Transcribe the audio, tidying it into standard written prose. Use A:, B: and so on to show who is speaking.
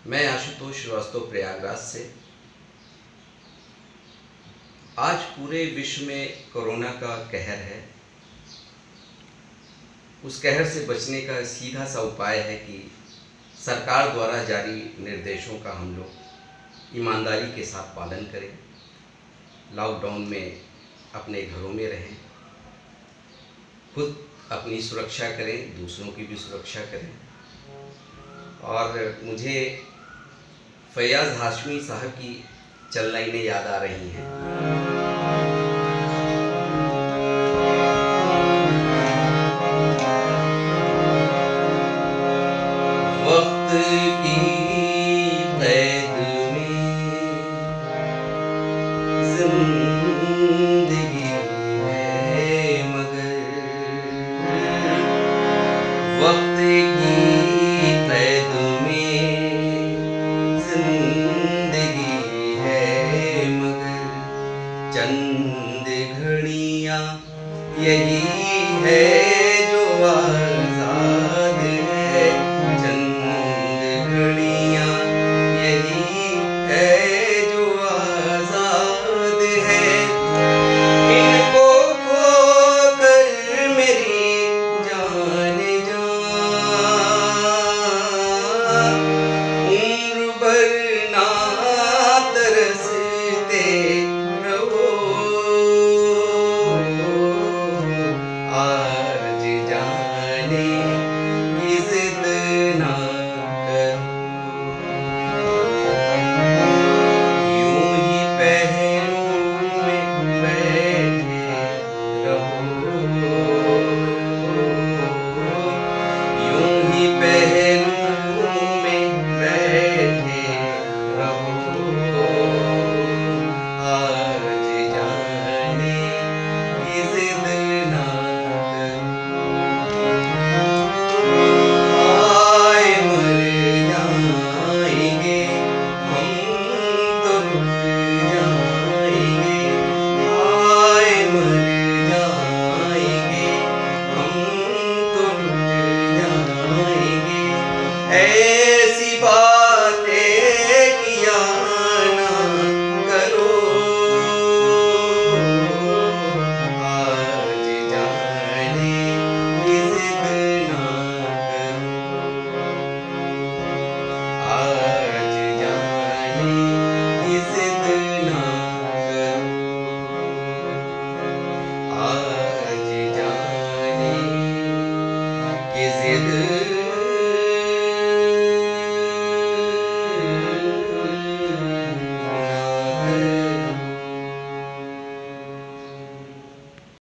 A: मैं आशुतोष श्रीवास्तव प्रयागराज से। आज पूरे विश्व में कोरोना का कहर है। उस कहर से बचने का सीधा सा उपाय है कि सरकार द्वारा जारी निर्देशों का हम लोग ईमानदारी के साथ पालन करें, लॉकडाउन में अपने घरों में रहें, खुद अपनी सुरक्षा करें, दूसरों की भी सुरक्षा करें। और मुझे फैयाज़ हाशमी साहब की चल लाइनें याद आ रही हैं। वक्त की कैद में जिंदगी है मगर, वक्त की कैद में जिंदगी है मगर, चंद घड़ियां यही है जो आजाद है, चंद घड़ियां यही है जो आजाद है। इनको खोकर मेरी जान जा उम्र भर ना तरसते रहो, आज जाने की जिद ना करो। यूं ही पहलू में बैठे रहो, यूं ही पहलू में बैठे रहो, आज जाने की जिद ना करो। आए मर जाएंगे हम तो लुट जाएंगे, आए मर जाएंगे हम तो लुट जाएंगे।